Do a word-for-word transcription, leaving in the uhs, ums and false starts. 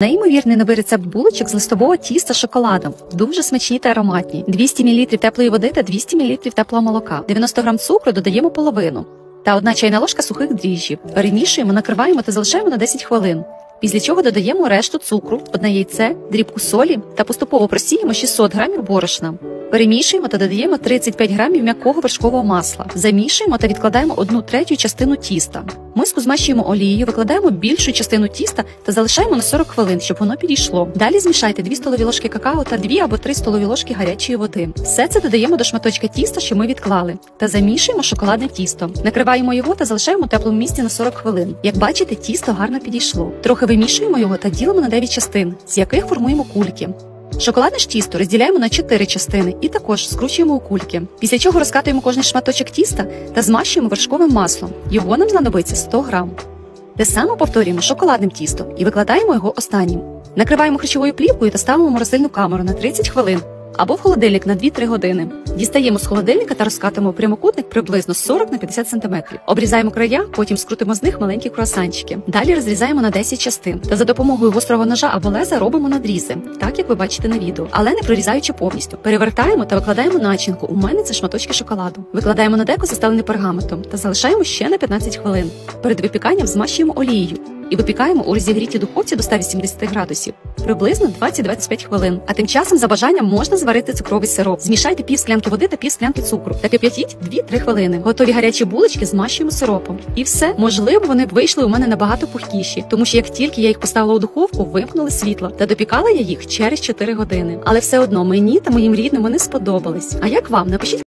Неймовірний новий рецепт булочок з листового тіста з шоколадом. Дуже смачні та ароматні. двісті мілілітрів теплої води та двісті мілілітрів теплого молока. дев'яносто грам цукру додаємо половину. Та одна чайна ложка сухих дріжджів. Перемішуємо, накриваємо та залишаємо на десять хвилин. Після чого додаємо решту цукру, одне яйце, дрібку солі та поступово просіємо шістсот грамів борошна. Перемішуємо та додаємо тридцять п'ять грамів м'якого вершкового масла. Замішуємо та відкладаємо одну третю частину тіста. Миску змащуємо олією, викладаємо більшу частину тіста та залишаємо на сорок хвилин, щоб воно підійшло. Далі змішайте дві столові ложки какао та дві або три столові ложки гарячої води. Все це додаємо до шматочка тіста, що ми відклали, та замішуємо шоколадне тісто. Накриваємо його та залишаємо у теплому місці на сорок хвилин. Як бачите, тісто гарно підійшло. Трохи вимішуємо його та ділимо на дев'ять частин, з яких формуємо кульки. Шоколадне ж тісто розділяємо на чотири частини і також скручуємо у кульки. Після чого розкатуємо кожний шматочок тіста та змащуємо вершковим маслом. Його нам знадобиться сто грам. Те саме повторюємо шоколадним тістом і викладаємо його останнім. Накриваємо харчовою плівкою та ставимо в морозильну камеру на тридцять хвилин або в холодильник на дві-три години. Дістаємо з холодильника та розкатуємо прямокутник приблизно сорок на п'ятдесят сантиметрів. Обрізаємо края, потім скрутимо з них маленькі круасанчики. Далі розрізаємо на десять частин та за допомогою гострого ножа або леза робимо надрізи, так як ви бачите на відео, але не прорізаючи повністю. Перевертаємо та викладаємо начинку. У мене це шматочки шоколаду. Викладаємо на деко, застелене пергаментом, та залишаємо ще на п'ятнадцять хвилин. Перед випіканням змащуємо олією і випікаємо у розігрітій духовці до ста вісімдесяти градусів приблизно двадцять-двадцять п'ять хвилин. А тим часом за бажанням можна зварити цукровий сироп. Змішайте пів склянки води та пів склянки цукру та кип'ятіть дві-три хвилини. Готові гарячі булочки змащуємо сиропом. І все. Можливо, вони б вийшли у мене набагато пухкіші, тому що як тільки я їх поставила у духовку, вимкнули світло та допікала я їх через чотири години. Але все одно мені та моїм рідним вони сподобались. А як вам? Напишіть